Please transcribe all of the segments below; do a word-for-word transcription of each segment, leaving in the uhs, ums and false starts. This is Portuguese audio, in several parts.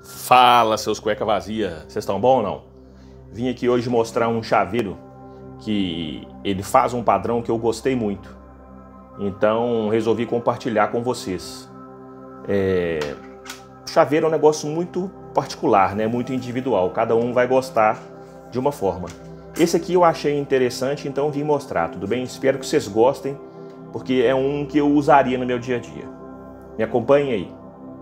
Fala, seus cueca vazia, vocês estão bom ou não? Vim aqui hoje mostrar um chaveiro que ele faz um padrão que eu gostei muito. Então resolvi compartilhar com vocês. É... O chaveiro é um negócio muito particular, né? Muito individual, cada um vai gostar de uma forma. Esse aqui eu achei interessante, então vim mostrar, tudo bem? Espero que vocês gostem, porque é um que eu usaria no meu dia a dia. Me acompanhem aí.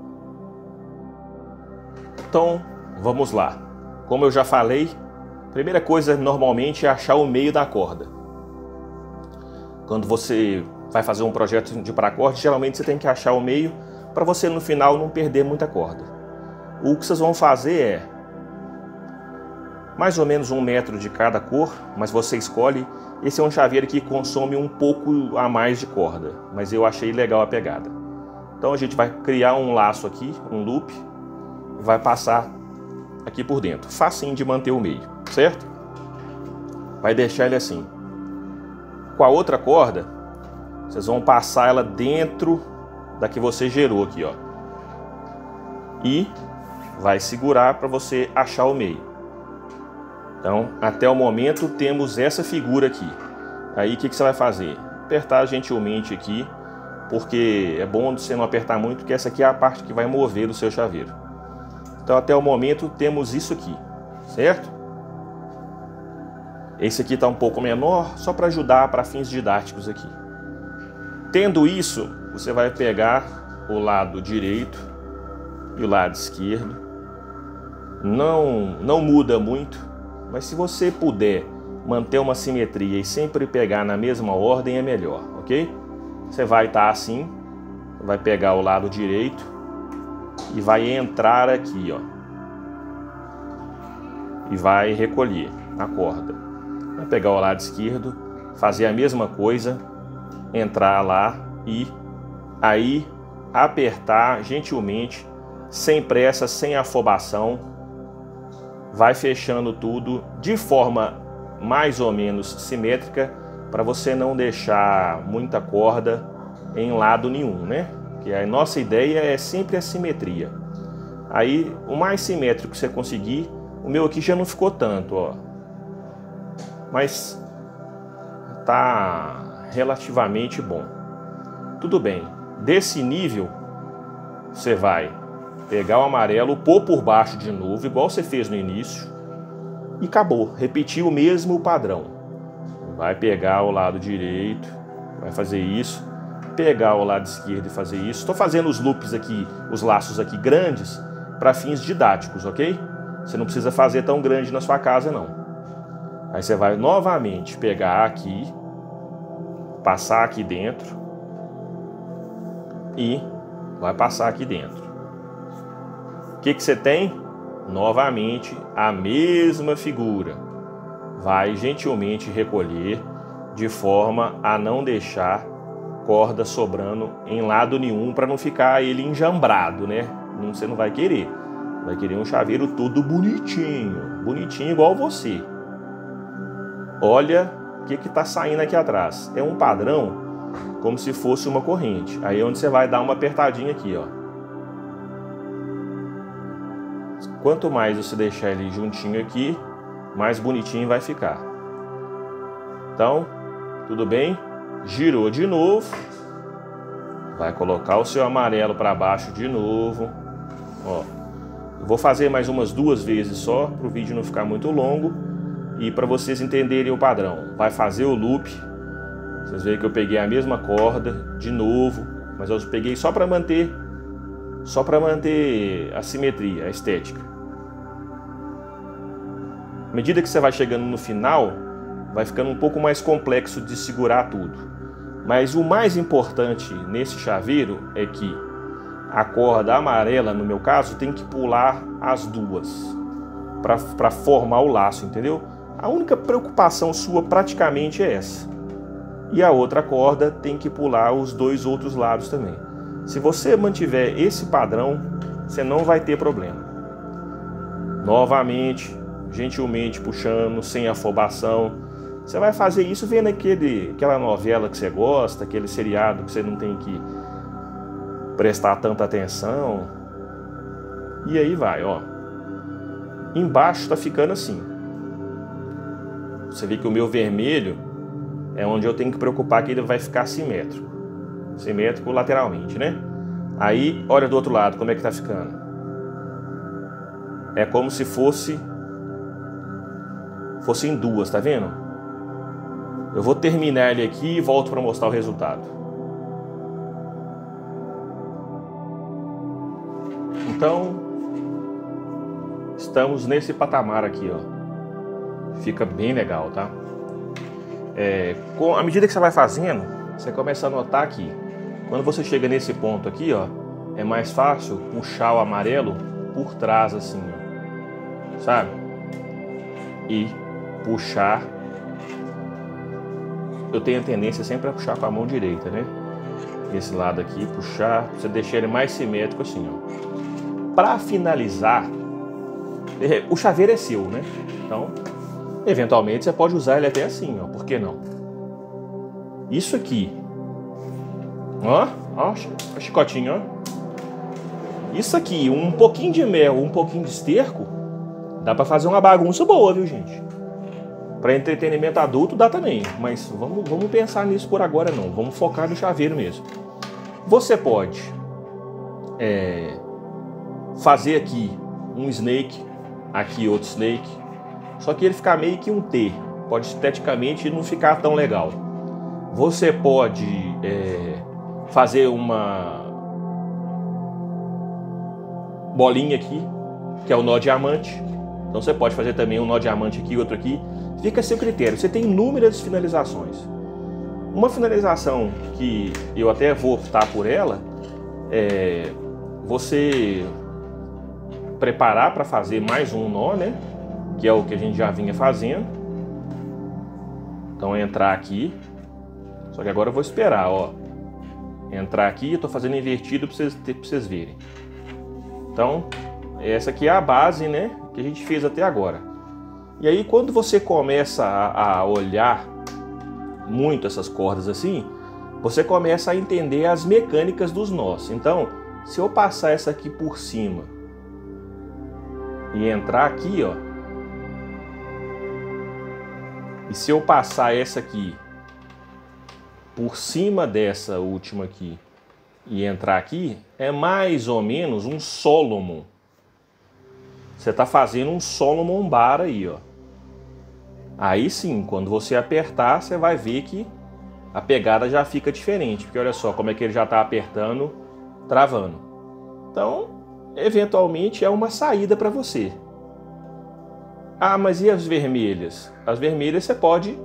Então, vamos lá. Como eu já falei, a primeira coisa normalmente é achar o meio da corda. Quando você vai fazer um projeto de paracorde, geralmente você tem que achar o meio para você no final não perder muita corda. O que vocês vão fazer é mais ou menos um metro de cada cor, mas você escolhe. Esse é um chaveiro que consome um pouco a mais de corda, mas eu achei legal a pegada. Então a gente vai criar um laço aqui, um loop, vai passar aqui por dentro, facinho de manter o meio, certo? Vai deixar ele assim. Com a outra corda, vocês vão passar ela dentro da que você gerou aqui, ó. E vai segurar para você achar o meio. Então, até o momento temos essa figura aqui. Aí o que, que você vai fazer? Apertar gentilmente aqui, porque é bom você não apertar muito, porque essa aqui é a parte que vai mover o seu chaveiro. Então até o momento temos isso aqui, certo? Esse aqui está um pouco menor, só para ajudar para fins didáticos aqui. Tendo isso, você vai pegar o lado direito e o lado esquerdo. Não, não muda muito, mas se você puder manter uma simetria e sempre pegar na mesma ordem é melhor, ok? Você vai estar assim, vai pegar o lado direito e vai entrar aqui, ó, e vai recolher a corda. Vai pegar o lado esquerdo, fazer a mesma coisa, entrar lá e aí apertar gentilmente, sem pressa, sem afobação. Vai fechando tudo de forma mais ou menos simétrica, para você não deixar muita corda em lado nenhum, né? Que a nossa ideia é sempre a simetria. Aí, o mais simétrico que você conseguir, o meu aqui já não ficou tanto, ó. Mas tá relativamente bom. Tudo bem. Desse nível, você vai pegar o amarelo, pôr por baixo de novo, igual você fez no início, e acabou. Repetir o mesmo padrão. Vai pegar o lado direito, vai fazer isso. Pegar o lado esquerdo e fazer isso. Estou fazendo os loops aqui, os laços aqui grandes, para fins didáticos, ok? Você não precisa fazer tão grande na sua casa, não. Aí você vai novamente pegar aqui, passar aqui dentro e vai passar aqui dentro. O que que você tem? Novamente a mesma figura. Vai gentilmente recolher de forma a não deixar corda sobrando em lado nenhum, para não ficar ele enjambrado, né? Não, você não vai querer. Vai querer um chaveiro todo bonitinho, bonitinho igual você. Olha o que que tá saindo aqui atrás. É um padrão como se fosse uma corrente. Aí é onde você vai dar uma apertadinha aqui, ó. Quanto mais você deixar ele juntinho aqui, mais bonitinho vai ficar. Então, tudo bem? Girou de novo, vai colocar o seu amarelo para baixo de novo, ó. Eu vou fazer mais umas duas vezes só, para o vídeo não ficar muito longo e para vocês entenderem o padrão. Vai fazer o loop, vocês veem que eu peguei a mesma corda de novo, mas eu peguei só para manter, só para manter a simetria, a estética. À medida que você vai chegando no final, vai ficando um pouco mais complexo de segurar tudo. Mas o mais importante nesse chaveiro é que a corda amarela, no meu caso, tem que pular as duas para formar o laço, entendeu? A única preocupação sua praticamente é essa. E a outra corda tem que pular os dois outros lados também. Se você mantiver esse padrão, você não vai ter problema. Novamente, gentilmente puxando, sem afobação. Você vai fazer isso vendo aquele, aquela novela que você gosta, aquele seriado que você não tem que prestar tanta atenção. E aí vai, ó. Embaixo tá ficando assim. Você vê que o meu vermelho é onde eu tenho que preocupar que ele vai ficar simétrico. Simétrico lateralmente, né? Aí, olha do outro lado como é que tá ficando. É como se fosse fossem duas, tá vendo? Eu vou terminar ele aqui e volto para mostrar o resultado. Então, estamos nesse patamar aqui, ó. Fica bem legal, tá? É, com, à medida que você vai fazendo, você começa a notar que quando você chega nesse ponto aqui, ó, é mais fácil puxar o amarelo por trás, assim, ó, sabe? E puxar. Eu tenho a tendência sempre a puxar com a mão direita, né? Esse lado aqui, puxar, pra você deixar ele mais simétrico assim, ó. Para finalizar, o chaveiro é seu, né? Então, eventualmente você pode usar ele até assim, ó. Por que não? Isso aqui, ó, ó, o chicotinho, ó. Isso aqui, um pouquinho de mel, um pouquinho de esterco, dá para fazer uma bagunça boa, viu, gente? Para entretenimento adulto dá também, mas vamos, vamos pensar nisso por agora não. Vamos focar no chaveiro mesmo. Você pode é, fazer aqui um snake, aqui outro snake, só que ele ficar meio que um T. Pode esteticamente não ficar tão legal. Você pode é, fazer uma bolinha aqui, que é o nó diamante. Então você pode fazer também um nó diamante aqui e outro aqui. Fica a seu critério. Você tem inúmeras finalizações. Uma finalização que eu até vou optar por ela é você preparar para fazer mais um nó, né? Que é o que a gente já vinha fazendo. Então entrar aqui. Só que agora eu vou esperar, ó. Entrar aqui, eu tô fazendo invertido para vocês, pra vocês verem. Então, essa aqui é a base, né? Que a gente fez até agora. E aí quando você começa a, a olhar muito essas cordas assim, você começa a entender as mecânicas dos nós. Então, se eu passar essa aqui por cima e entrar aqui, ó, e se eu passar essa aqui por cima dessa última aqui e entrar aqui, é mais ou menos um Solomon. Você está fazendo um Solomon bar aí, ó. Aí sim, quando você apertar, você vai ver que a pegada já fica diferente. Porque olha só como é que ele já está apertando, travando. Então, eventualmente é uma saída para você. Ah, mas e as vermelhas? As vermelhas você pode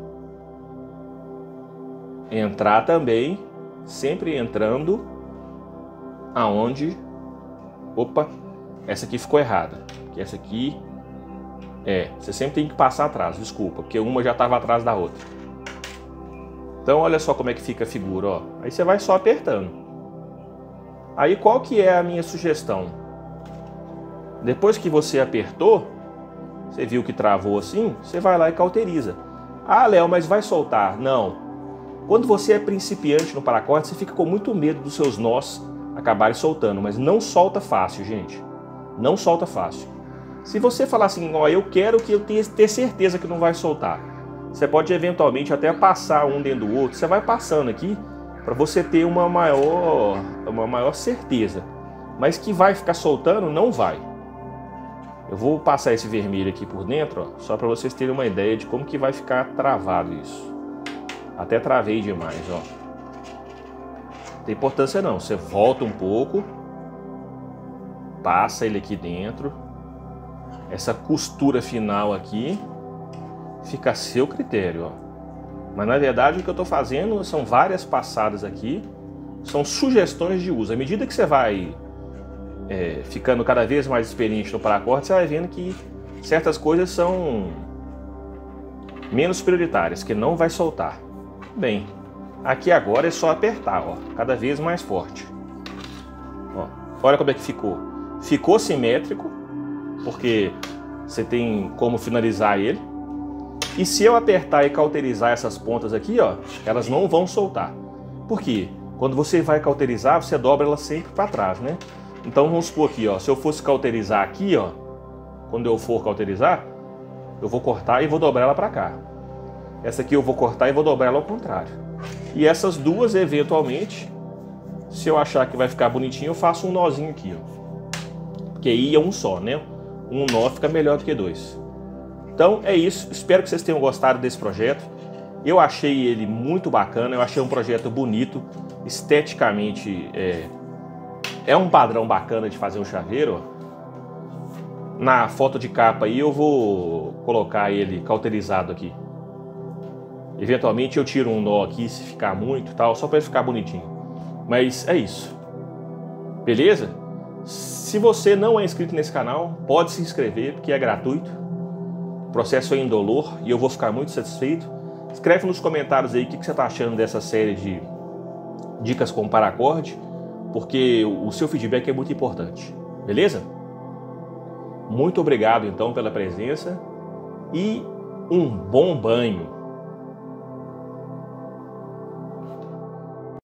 entrar também, sempre entrando aonde... Opa, essa aqui ficou errada. Que essa aqui é, você sempre tem que passar atrás, desculpa, porque uma já estava atrás da outra. Então olha só como é que fica a figura, ó. Aí você vai só apertando. Aí qual que é a minha sugestão? Depois que você apertou, você viu que travou assim, você vai lá e cauteriza. Ah, Léo, mas vai soltar? Não. Quando você é principiante no paracorte, você fica com muito medo dos seus nós acabarem soltando, mas não solta fácil, gente. Não solta fácil. Se você falar assim, ó, eu quero que eu tenha ter certeza que não vai soltar, você pode eventualmente até passar um dentro do outro. Você vai passando aqui para você ter uma maior, uma maior certeza. Mas que vai ficar soltando, não vai. Eu vou passar esse vermelho aqui por dentro, ó, só para vocês terem uma ideia de como que vai ficar travado isso. Até travei demais, ó. Não tem importância não. Você volta um pouco, passa ele aqui dentro. Essa costura final aqui fica a seu critério, ó. Mas na verdade o que eu estou fazendo são várias passadas aqui, são sugestões de uso. À medida que você vai é, ficando cada vez mais experiente no paracorte, você vai vendo que certas coisas são menos prioritárias, que não vai soltar. Bem, aqui agora é só apertar, ó, cada vez mais forte. Ó, olha como é que ficou. Ficou simétrico, porque você tem como finalizar ele. E se eu apertar e cauterizar essas pontas aqui, ó, elas não vão soltar. Por quê? Quando você vai cauterizar, você dobra ela sempre para trás, né? Então vamos supor aqui, ó, se eu fosse cauterizar aqui, ó, quando eu for cauterizar, eu vou cortar e vou dobrar ela para cá. Essa aqui eu vou cortar e vou dobrar ela ao contrário. E essas duas, eventualmente, se eu achar que vai ficar bonitinho, eu faço um nozinho aqui, ó. Porque aí é um só, né? Um nó fica melhor do que dois. Então é isso, espero que vocês tenham gostado desse projeto. Eu achei ele muito bacana, eu achei um projeto bonito, esteticamente é, é um padrão bacana de fazer um chaveiro. Ó. Na foto de capa aí eu vou colocar ele cauterizado aqui. Eventualmente eu tiro um nó aqui se ficar muito e tal, só para ele ficar bonitinho. Mas é isso. Beleza? Se você não é inscrito nesse canal, pode se inscrever, porque é gratuito. O processo é indolor e eu vou ficar muito satisfeito. Escreve nos comentários aí o que você está achando dessa série de dicas com paracorde, porque o seu feedback é muito importante. Beleza? Muito obrigado então pela presença e um bom banho.